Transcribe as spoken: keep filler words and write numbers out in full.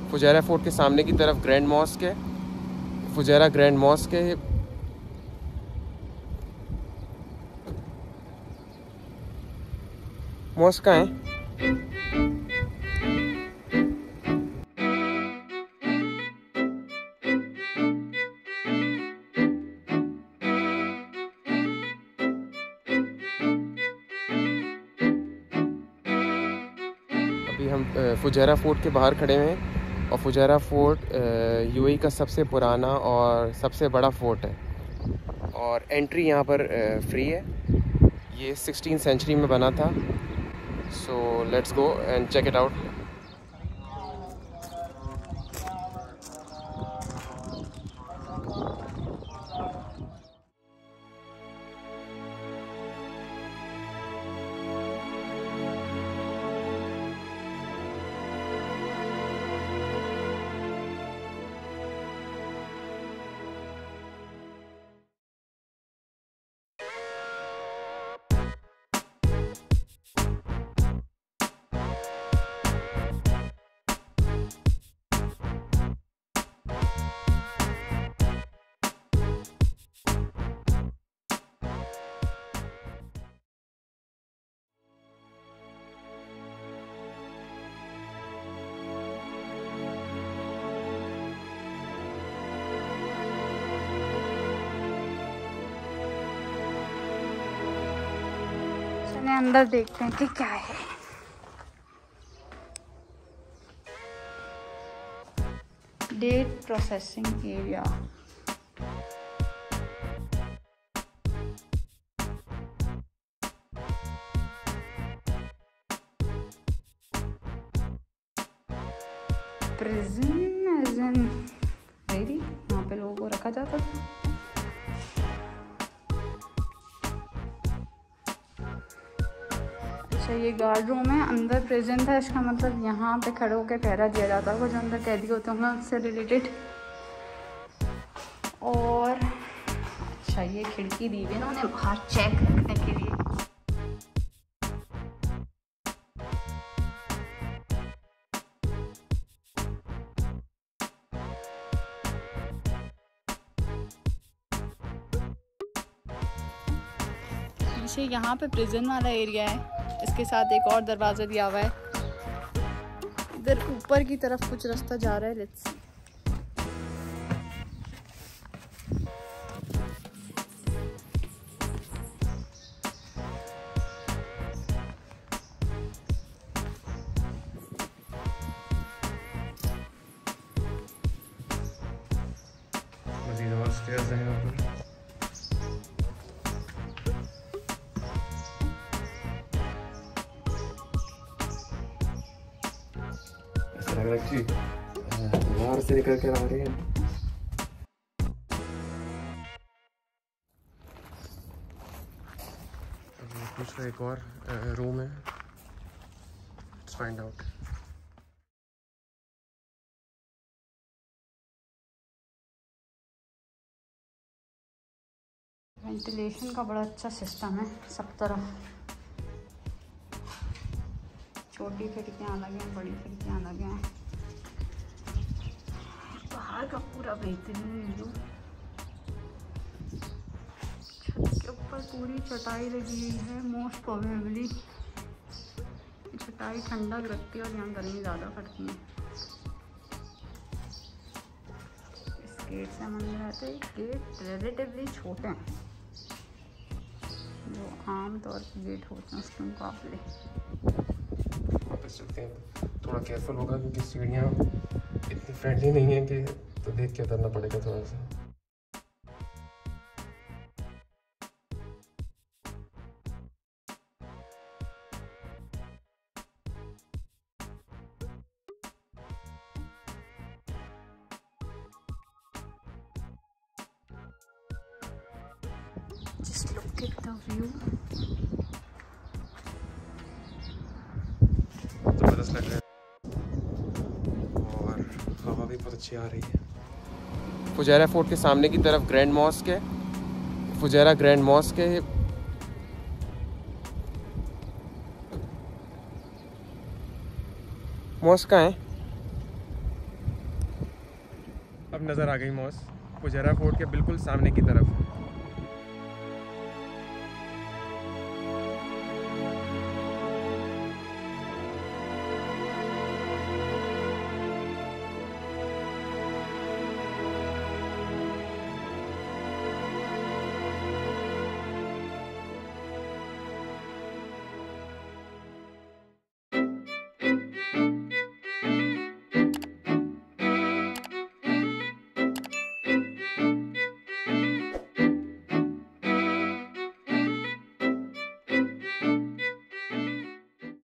Fujairah fort के सामने की तरफ ग्रैंड मॉस्क है, फुजैरा ग्रैंड मॉस्क है। मॉस्क कहाँ है? अभी हम फुजैरा फोर्ट के बाहर खड़े हुए हैं और फुजैरा फोर्ट यूएई का सबसे पुराना और सबसे बड़ा फोर्ट है और एंट्री यहाँ पर फ्री है। ये सिक्सटीन सेंचुरी में बना था। So let's go and check it out. अंदर देखते हैं कि क्या है। Date processing area. Prison as in very, यहाँ पे लोगों को रखा जाता था। अच्छा, ये गार्ड रूम है, अंदर प्रेजेंट था, इसका मतलब यहाँ पे खड़े होकर पहरा दिया जाता होगा जो अंदर कैदी होते होंगे उससे रिलेटेड। और अच्छा, ये खिड़की दी हुई है उन्होंने बाहर चेक रखने के लिए। पीछे यहाँ पे प्रिजन वाला एरिया है, इसके साथ एक और दरवाज़ा दिया हुआ है। इधर ऊपर की तरफ कुछ रास्ता जा रहा है। Let's see. मज़ीद और स्टेयर्स हैं यहाँ पर। जी बाहर से निकल कर आ रहे हैं। कुछ एक और रूम है, लेट्स फाइंड आउट। वेंटिलेशन का बड़ा अच्छा सिस्टम है, सब तरफ छोटी खिड़कियाँ लगे हैं, बड़ी खिड़कियाँ लगे हैं। बाहर का पूरा बेहतरीन व्यू। छत के ऊपर पूरी चटाई लगी हुई है। मोस्ट प्रोबेबली चटाई ठंडक रखती है और यहाँ गर्मी ज़्यादा पड़ती है। इस गेट से हम अंदर आते हैं। गेट रिलेटिवली छोटे हैं जो आम तौर के गेट होते हैं उसके मुकाबले। वापस चलते हैं, थोड़ा केयरफुल होगा क्योंकि सीढ़ियाँ इतनी फ्रेंडली नहीं है कि तो देख के उतरना पड़ेगा थोड़ा सा। Just look at the view. जबरदस्त लग रहा है और हवा भी बहुत अच्छी आ रही है। फुजैरा फोर्ट के सामने की तरफ ग्रैंड मॉस्क है, फुजैरा ग्रैंड मॉस्क है। मॉस्क कहाँ है? अब नज़र आ गई मॉस फुजैरा फोर्ट के बिल्कुल सामने की तरफ।